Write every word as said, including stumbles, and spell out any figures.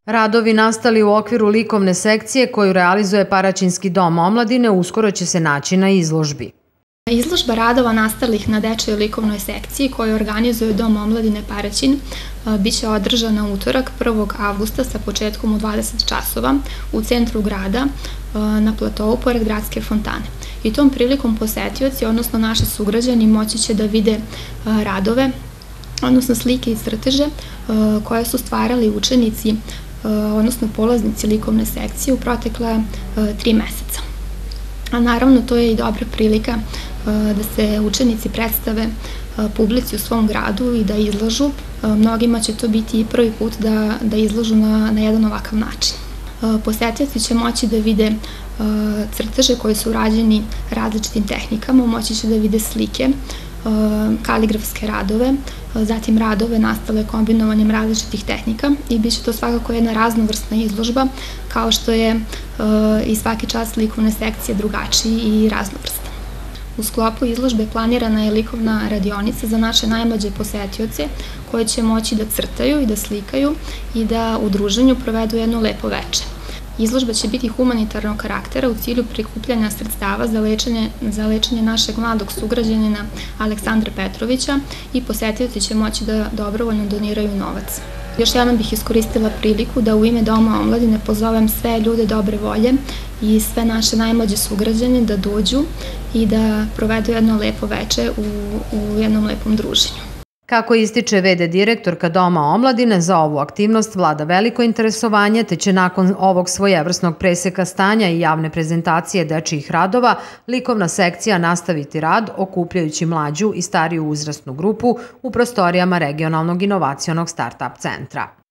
Radovi nastali u okviru likovne sekcije koju realizuje Paraćinski dom omladine uskoro će se naći na izložbi. Izložba radova nastalih na dečijoj likovnoj sekciji koju organizuje Dom omladine Paraćin biće održana utorak prvog avgusta sa početkom u dvadeset časova u centru grada na platovu pored gradske fontane. I tom prilikom posetioci, odnosno naši sugrađani, moći će da vide radove, odnosno slike i crteže koje su stvarali učenici, odnosno polaznici likovne sekcije u protekla tri meseca. A naravno, to je i dobra prilika da se učenici predstave publici u svom gradu i da izlažu. Mnogima će to biti i prvi put da, da izlažu na, na jedan ovakav način. Posetioci će moći da vide crteže koji su rađeni različitim tehnikama, moći će da vide slike, kaligrafske radove, zatim radove nastale kombinovanjem različitih tehnika i bit će to svakako jedna raznovrsna izložba, kao što je i svaki čas likovne sekcije drugačiji i raznovrstan. U sklopu izložbe planirana je likovna radionica za naše najmlađe posetioce koje će moći da crtaju i da slikaju i da u druženju provedu jedno lepo veče. Izložba će biti humanitarnog karaktera u cilju prikupljanja sredstava za lečenje, za lečenje našeg mladog sugrađanina Aleksandra Petrovića i posetioci će moći da dobrovoljno doniraju novac. Još jednom bih iskoristila priliku da u ime Doma omladine pozovem sve ljude dobre volje i sve naše najmlađe sugrađane da dođu i da provedu jedno lepo veče u, u jednom lepom druženju. Kako ističe ve de direktorka Doma omladine, za ovu aktivnost vlada veliko interesovanje, te će nakon ovog svojevrsnog preseka stanja i javne prezentacije dečijih radova, likovna sekcija nastaviti rad okupljajući mlađu i stariju uzrasnu grupu u prostorijama regionalnog inovacionog start-up centra.